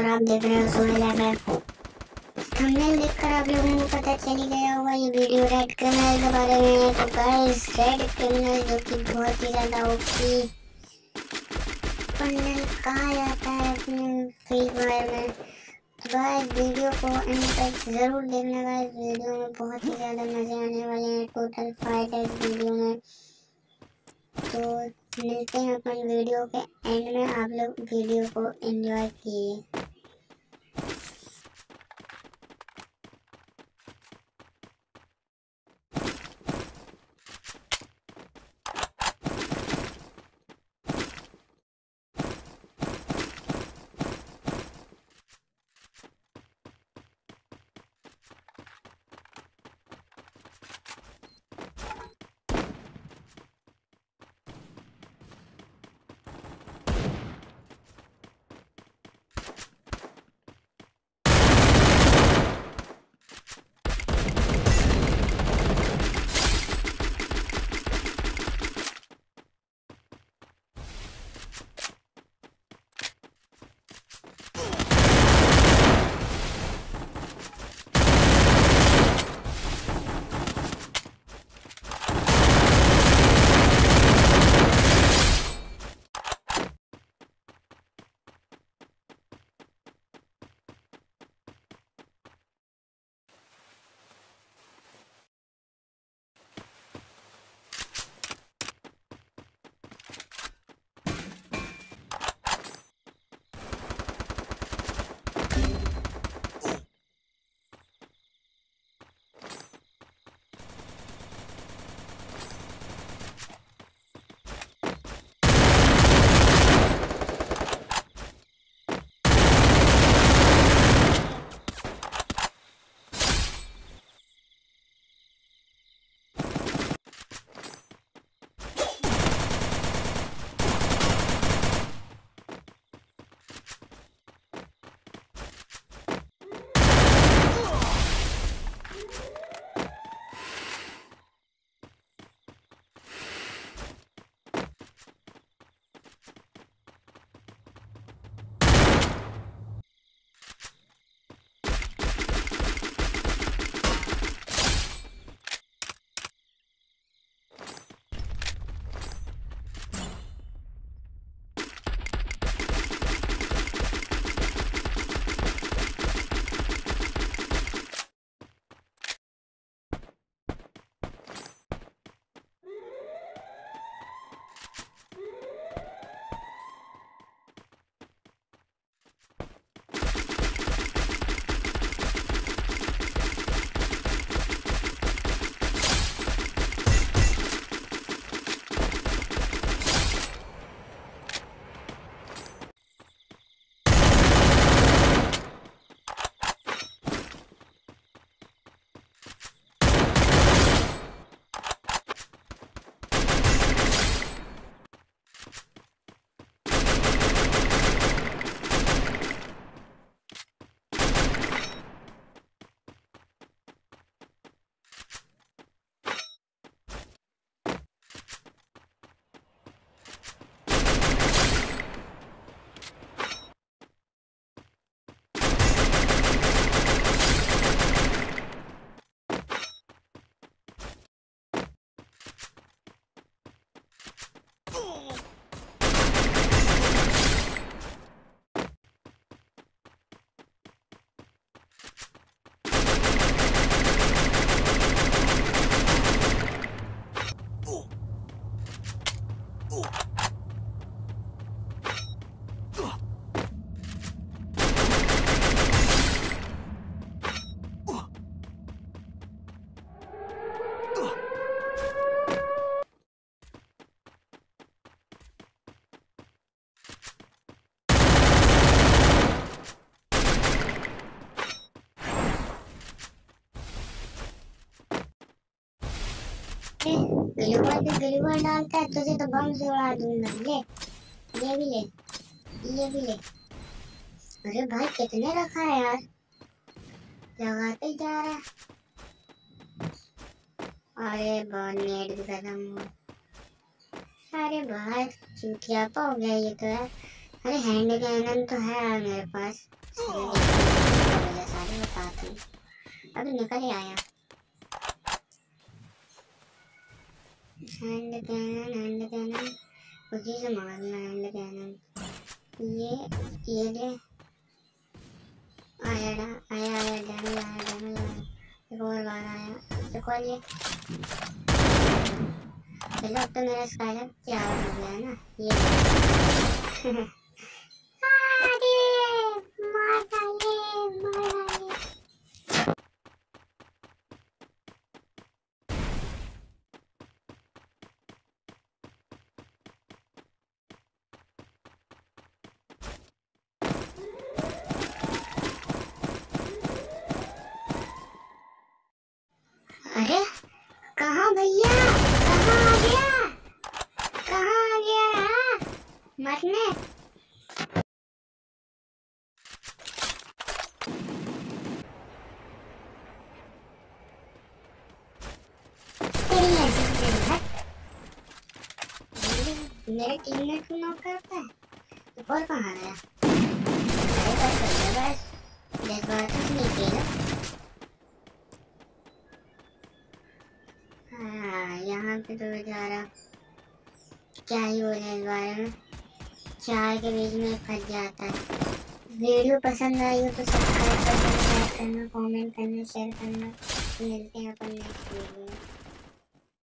आप देख रहे हो सोहेल एफएफ। थंबनेल देखकर आप लोगों को पता चल ही गया होगा ये वीडियो रेड क्रिमिनल के बारे में है। तो गाइस रेड क्रिमिनल जो कि बहुत ही ज्यादा ओपी बंडल कहा जाता है अपने फ्री फायर में। तो गाइस वीडियो को एंड तक जरूर देखना गाइस, वीडियो में बहुत ही ज्यादा मजे आने वाले हैं। टोटल फाइट है इस वीडियो में, तो मिलते हैं अपन वीडियो के एंड में। आप लोग वीडियो को एंजॉय कीजिए। ग्लूबल डालता है तुझे तो बम से उड़ा दूंगा। ले ये भी ले, ये भी ले। अरे भाई कितने रखा है यार, लगाते जा रहा है। अरे बहुत नेट भी खत्म हुआ। अरे भाई चूतिया हो गया ये तो है। अरे हैंड कैनन तो है यार मेरे पास। सारे बताते हैं। अभी निकल ही आया। हैंड कैनन उसी से मारना। हैंड कैनन ये ले। आया डैमेज आया। एक और बार आया। एक और ये चलो। अब तो मेरा स्काइलर तैयार हो गया है ना ये। मार डालिए। अरे कहाँ भैया, कहाँ आ गया मरने। मेरे टीममेट को नॉक करता है तो और कहाँ गया। बस हाँ यहाँ पे तो बेचारा क्या ही बोले इस बारे में। चार के बीच में फंस जाता है। वीडियो पसंद आई हो तो सब्सक्राइब करना, लाइक करना, कमेंट करना, शेयर करना। मिलते हैं अपन नेक्स्ट।